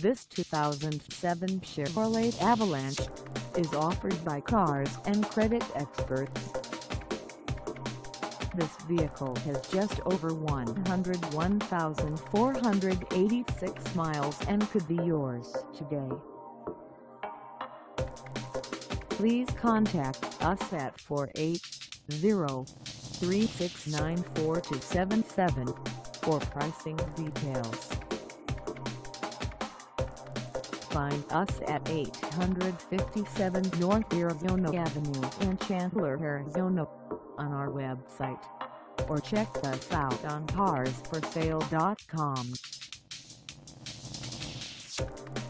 This 2007 Chevrolet Avalanche is offered by Cars and Credit Experts. This vehicle has just over 101,486 miles and could be yours today. Please contact us at 480-369-4277 for pricing details. Find us at 857 North Arizona Avenue in Chandler, Arizona on our website, or check us out on carsforsale.com.